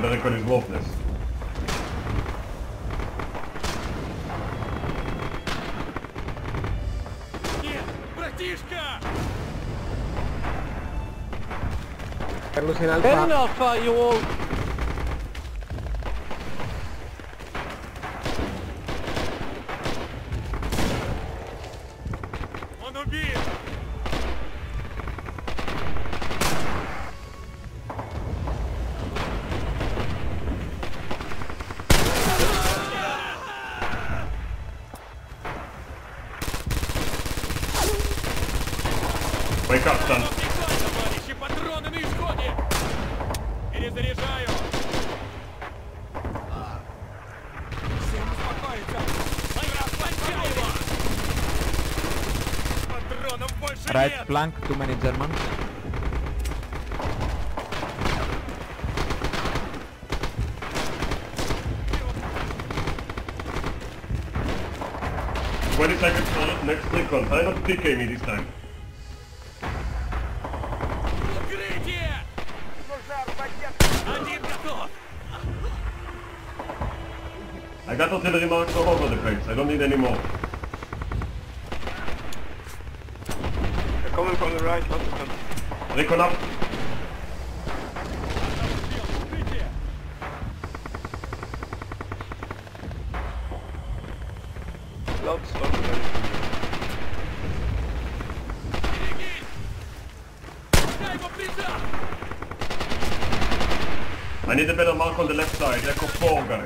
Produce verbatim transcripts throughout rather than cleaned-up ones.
the record is worthless. Carlos en En alfa. alfa, you all. Wake up, son. Патроны на исходе! Перезаряжаю! Всем успокоиться! Расплачай его! Патронов больше Right нет! flank, too many Germans. twenty seconds for next recon. Try not to P K me this time. Укрытие! Один готов! I got artillery marks all over the place. I don't need any more. They're coming from the right, lots of them. Recon up. Укрытие! Lots, lots of them. Берегись! Дай его прижал! I need a better mark on the left side. Echo four, guys.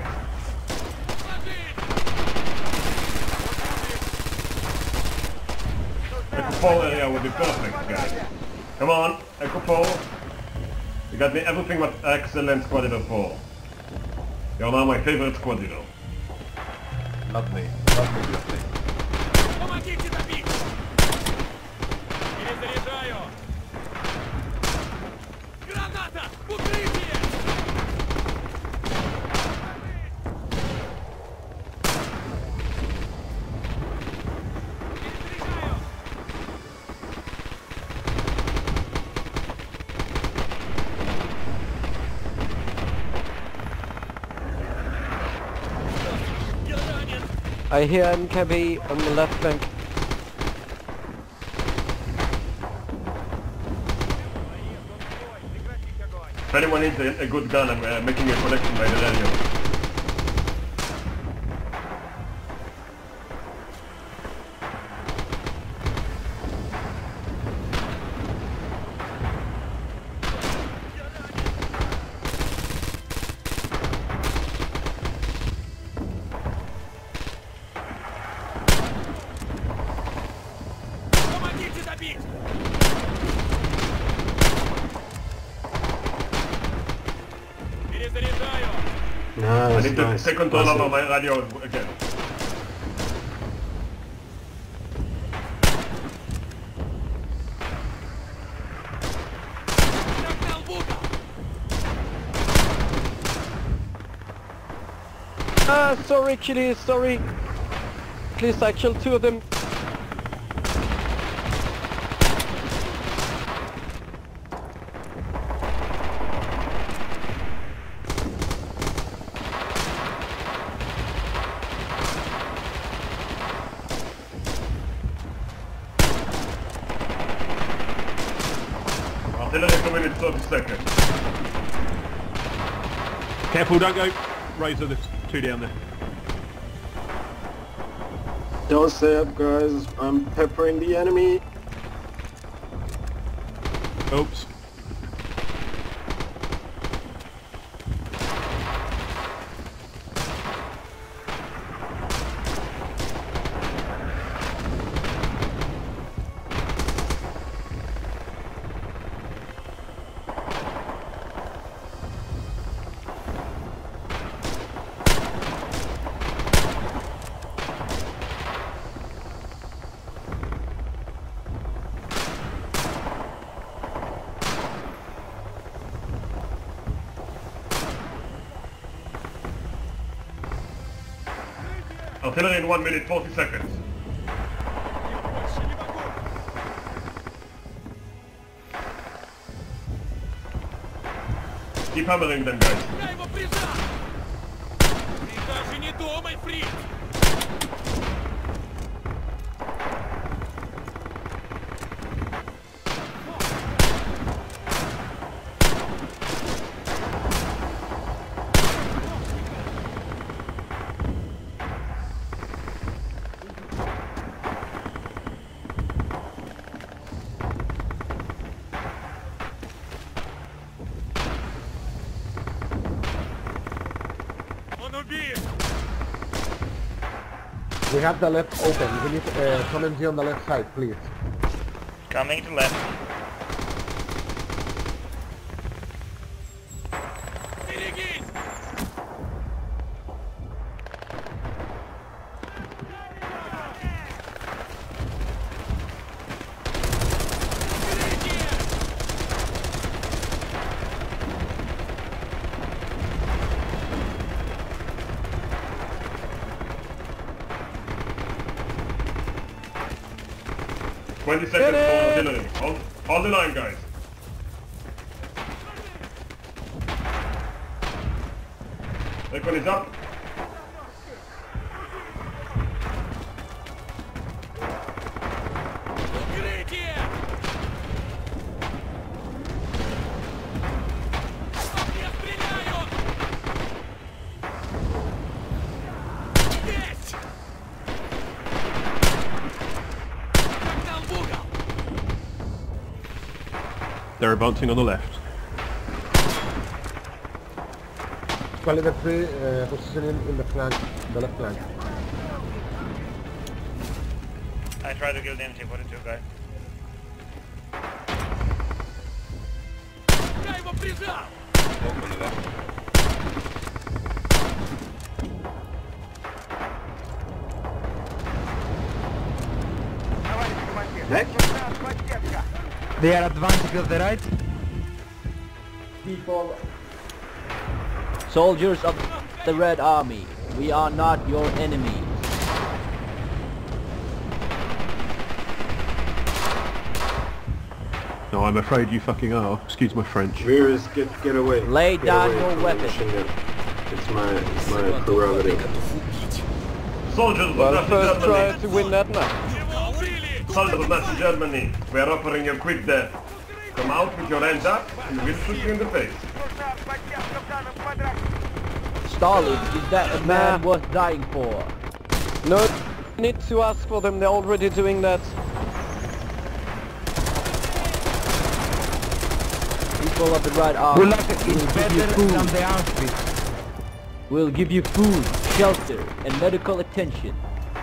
Echo four area would be perfect, guys. Come on, Echo four. You got me everything but excellent Squad Leader four. You're now my favorite Squad Leader. Lovely, lovely, lovely. Помогите добить! Перезаряжаю! Граната! Укрытие! Перезаряжаю! Я ранен! I hear M K B on the left flank. If anyone needs a, a good gun, I'm uh, making a collection by the radio. Помогите добить! Перезаряжаю! I need to take control over my radio again. Загнал в угол! Ah, sorry, Chili, sorry. Please, I killed two of them. Artillery coming in thirty seconds. Careful, don't go. Razor, there's two down there. Don't stay up, guys. I'm peppering the enemy. Oops. Artillery in one minute, forty seconds. Keep hammering them, guys. Я его прижал! Ты даже не думай, фриц! Он убит! We have the left open. We need uh, come and see on the left side, please. Coming to left. Берегись! Укрытие! twenty seconds for artillery. Hold, hold the line, guys. That one is up. Укрытие! Я стреляю! Есть! Загнал в угол! They're advancing on the left. Squad leader three uh, positioning in the flank, the left flank. I try to kill the M T forty-two guy. Я его прижал! They are advancing on the right. Soldiers of the Red Army, we are not your enemies. No, I'm afraid you fucking are. Excuse my French. Viewers, get get away. Lay Get down away your from the weapon. machine gun. It's my it's my prerogative. Soldiers of Well, Nazi first try Germany. to win that match. Его убили! Soldiers of Nazi Germany. We are offering you quick death. Come out with your hands up and we'll shoot you in the face. Stalin, is that a man worth dying for? No need to ask for them, they're already doing that. People of the Red Army, Gumrak we'll is give you better food. than the Auschwitz. We'll give you food, shelter, and medical attention.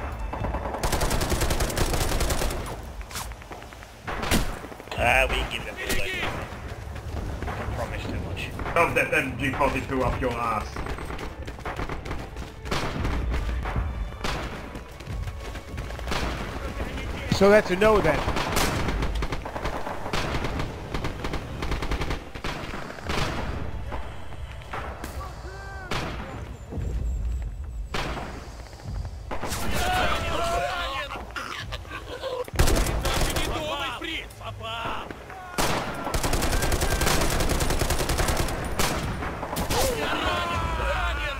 Ah, we give them the leg. Don't promise too much. Shove that M G forty-two up your ass. So that you know that. Даже не думай, фриц! Попал! Я ранен! Ранен!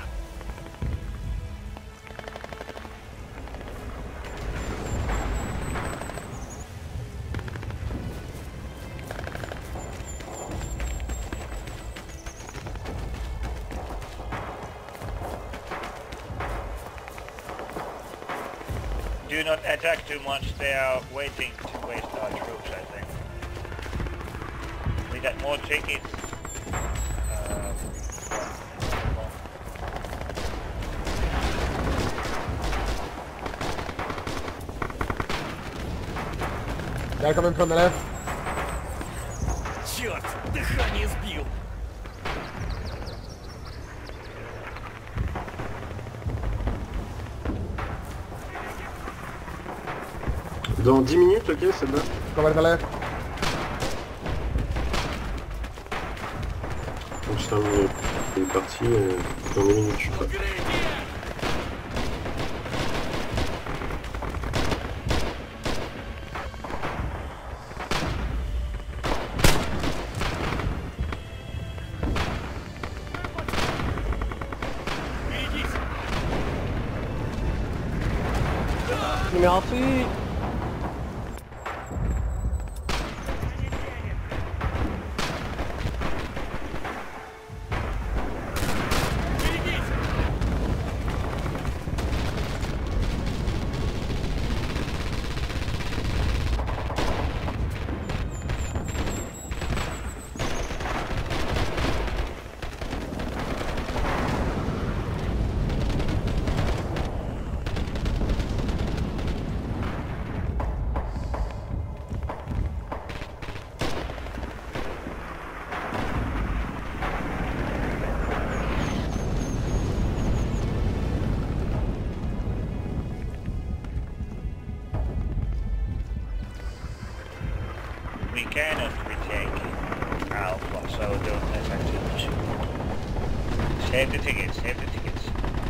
Do not attack too much, they are waiting to waste our troops, I think. We got more tickets. Uh, They're coming from the left. Черт! Дыхание сбил! Dans dix minutes, ok, c'est bon. Cover the left. Donc je termine une partie euh, dans dix minutes, je suis prêt. Укрытие! Merci. We cannot retake Alpha, so don't attack too much. Save the tickets, save the tickets.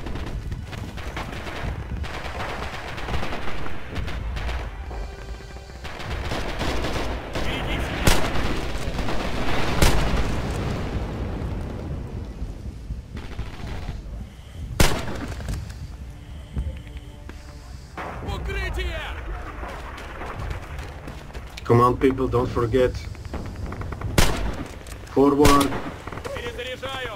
Come on, people, don't forget. Forward. Перезаряжаю!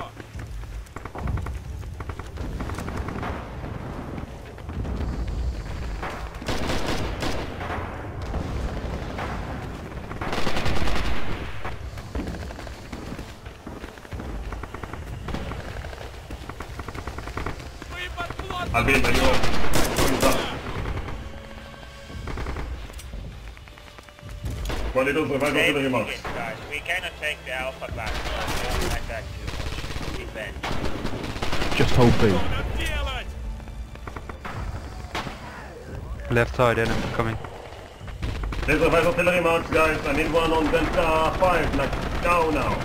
Вы под плотом! Albin, when you're going up. Well, it does revive Save artillery the marks. tickets, guys. We cannot take the Alpha back. Don't attack too much. Defend. Just hold B. Что нам делать? Left side enemy coming. There's revive artillery marks, guys. I need one on Delta five, like, now, now.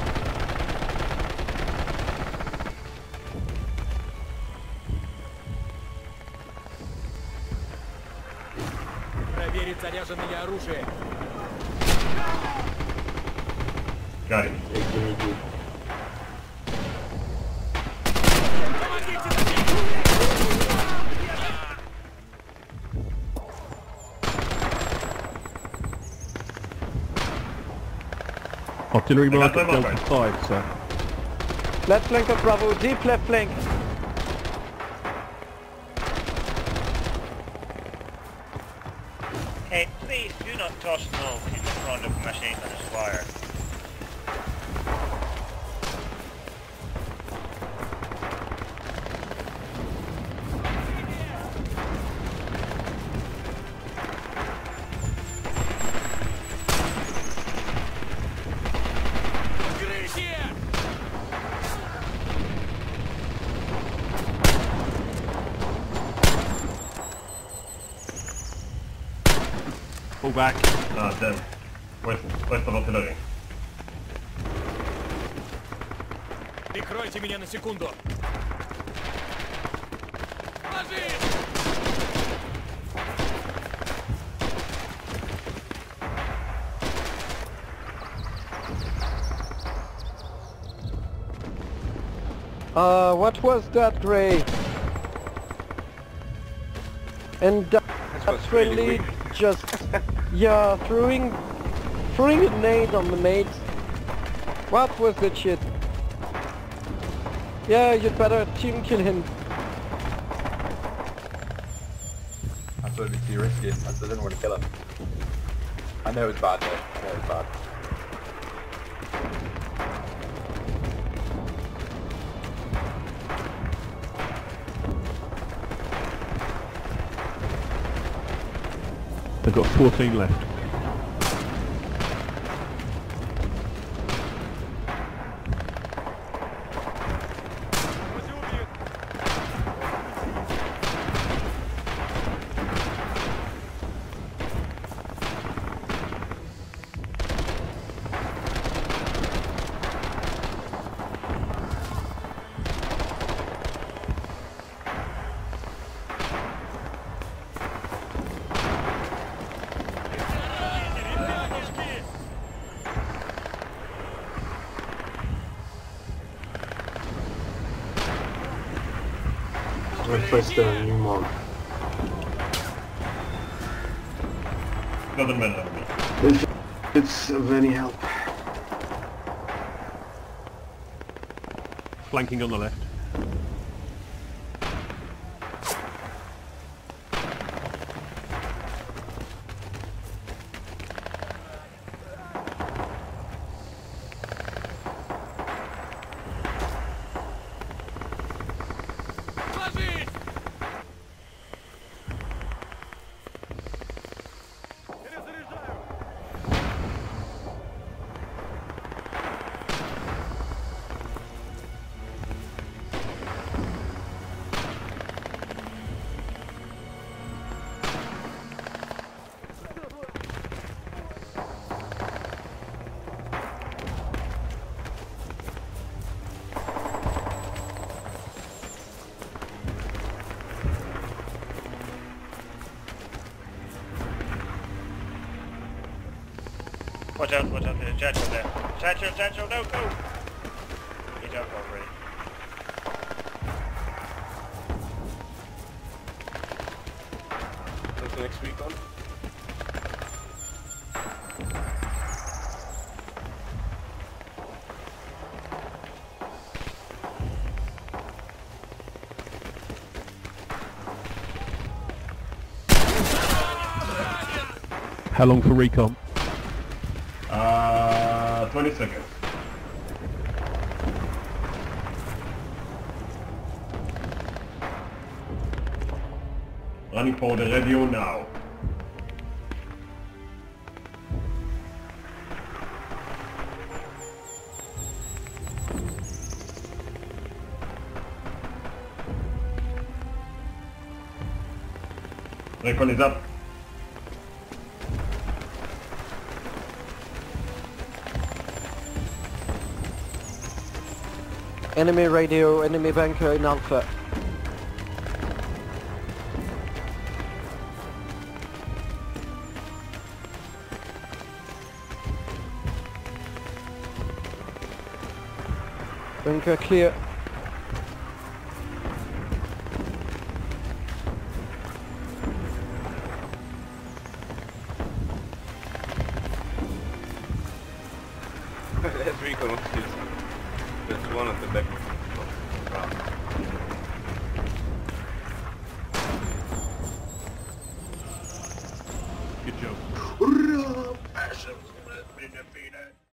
Проверить заряженное оружие. Got him. Помогите Artillery I got mark my at mark, Delta guys. five, sir. Left flank of Bravo, deep left flank. Hey, please do not toss smoke in front of machine gunner's fire. Укрытие! Pull back. Ah, damn. West, west of artillery. Прикройте меня на секунду. Ложись! Uh, what was that, Gray? And that that's really just, yeah, throwing, throwing a nade on the mate. What was that shit? Yeah, you'd better team kill him. I thought it'd be too risky. I still didn't want to kill him. I know it's bad though. I know it's bad. They've got fourteen left. I pressed the new mod. doesn't matter to me. If it's of any help. Flanking on the left. Ложись! Watch out, watch out, there's a satchel there. Satchel, satchel, no, go! He's up already. What's the next week on? How long for recon? Uh, twenty seconds. Running for the radio now. Recon is up. Enemy radio, enemy bunker in Alpha. Bunker clear. That's recon, excuse me. There's one at the back. Good job. Hurrah!